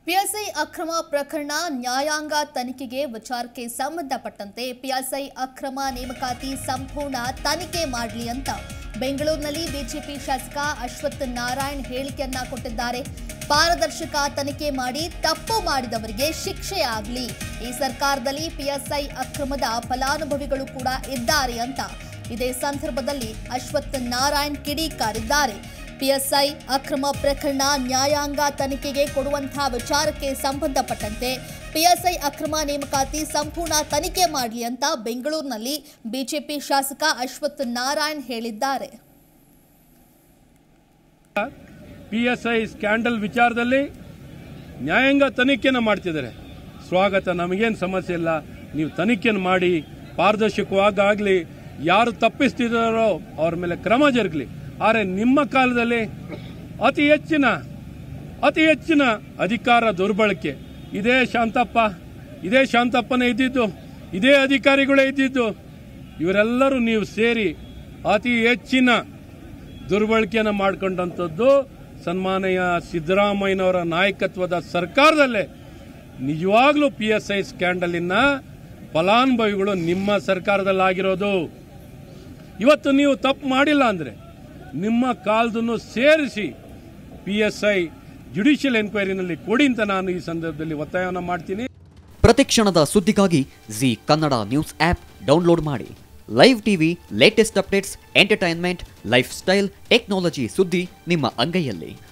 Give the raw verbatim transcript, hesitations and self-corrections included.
PSI ಅಕ್ರಮ ಪ್ರಕರಣ ನ್ಯಾಯಾಂಗ ತನಿಖೆಗೆ ವಿಚಾರಕ್ಕೆ ಸಂಬಂಧಪಟ್ಟಂತೆ ಪಿಎಸ್ಐ ಅಕ್ರಮ ನೇಮಕಾತಿ ಸಂಪೂರ್ಣ ತನಿಖೆ ಮಾಡಲಿ ಅಂತ ಬೆಂಗಳೂರಿನಲ್ಲಿ ಬಿಜೆಪಿ ಶಾಸಕ ಅಶ್ವಥ್ ನಾರಾಯಣ್ ಹೇಳಿಕೆಯನ್ನ ಕೊಟ್ಟಿದ್ದಾರೆ. ಪಾರದರ್ಶಕ ತನಿಖೆ ಮಾಡಿ ತಪ್ಪು ಮಾಡಿದವರಿಗೆ ಶಿಕ್ಷೆ ಆಗಲಿ. ಈ ಸರ್ಕಾರದಲ್ಲಿ ಪಿಎಸ್ಐ ಅಕ್ರಮದ ಫಲಾನುಭವಿಗಳು ಕೂಡ ಇದ್ದಾರೆ ಅಂತ ಇದೇ ಸಂದರ್ಭದಲ್ಲಿ ಅಶ್ವಥ್ ನಾರಾಯಣ್ ಕಿಡಿಕಾರಿದ್ದಾರೆ. ಪಿಎಸ್ಐ ಅಕ್ರಮ ಪ್ರಕರಣ ನ್ಯಾಯಾಂಗ ತನಿಖೆಗೆ ಕೊಡುವಂತಹ ವಿಚಾರಕ್ಕೆ ಸಂಬಂಧಪಟ್ಟಂತೆ ಪಿಎಸ್ಐ ಅಕ್ರಮ ನೇಮಕಾತಿ ಸಂಪೂರ್ಣ ತನಿಖೆ ಮಾಡಲಿ ಅಂತ ಬೆಂಗಳೂರಿನಲ್ಲಿ ಬಿಜೆಪಿ ಶಾಸಕ ಅಶ್ವಥ್ ನಾರಾಯಣ್ ಹೇಳಿದ್ದಾರೆ. ಪಿಎಸ್ಐ ಸ್ಕ್ಯಾಂಡಲ್ ವಿಚಾರದಲ್ಲಿ ನ್ಯಾಯಾಂಗ ತನಿಖೆಯನ್ನು ಮಾಡ್ತಿದ್ದಾರೆ. ಸ್ವಾಗತ, ನಮಗೇನು ಸಮಸ್ಯೆ ಇಲ್ಲ. ನೀವು ತನಿಖೆಯನ್ನು ಮಾಡಿ ಪಾರದರ್ಶಕವಾಗಲಿ, ಯಾರು ತಪ್ಪಿಸ್ತಿದ್ದಾರೋ ಅವ್ರ ಮೇಲೆ ಕ್ರಮ ಜರುಗಲಿ. ಆದರೆ ನಿಮ್ಮ ಕಾಲದಲ್ಲಿ ಅತಿ ಹೆಚ್ಚಿನ ಅತಿ ಹೆಚ್ಚಿನ ಅಧಿಕಾರ ದುರ್ಬಳಕೆ ಇದೇ ಶಾಂತಪ್ಪ ಇದೇ ಶಾಂತಪ್ಪನೇ ಇದ್ದಿದ್ದು, ಇದೇ ಅಧಿಕಾರಿಗಳೇ ಇದ್ದಿದ್ದು. ಇವರೆಲ್ಲರೂ ನೀವು ಸೇರಿ ಅತಿ ಹೆಚ್ಚಿನ ದುರ್ಬಳಕೆಯನ್ನು ಮಾಡಿಕೊಂಡಂಥದ್ದು ಸನ್ಮಾನೀಯ ಸಿದ್ದರಾಮಯ್ಯನವರ ನಾಯಕತ್ವದ ಸರ್ಕಾರದಲ್ಲೇ. ನಿಜವಾಗ್ಲೂ ಪಿ ಎಸ್ ಐ ಸ್ಕ್ಯಾಂಡಲಿನ ಫಲಾನುಭವಿಗಳು ನಿಮ್ಮ ಸರ್ಕಾರದಲ್ಲಾಗಿರೋದು. ಇವತ್ತು ನೀವು ತಪ್ಪು ಮಾಡಿಲ್ಲ ಅಂದರೆ ನಿಮ್ಮ ಕಾಲದನ್ನು ಸೇರಿಸಿ ಪಿ ಎಸ್ ಐ ಜುಡಿಷಿಯಲ್ ಎನ್ಕ್ವೈರಿನಲ್ಲಿ ಕೊಡಿ ಅಂತ ನಾನು ಈ ಸಂದರ್ಭದಲ್ಲಿ ಒತ್ತಾಯವನ್ನು ಮಾಡ್ತೀನಿ. ಪ್ರತಿಕ್ಷಣದ ಸುದ್ದಿಗಾಗಿ Zee Kannada news app download ಮಾಡಿ. Live TV, latest updates, entertainment, lifestyle, technology ಸುದ್ದಿ ನಿಮ್ಮ ಅಂಗೈಯಲ್ಲಿ.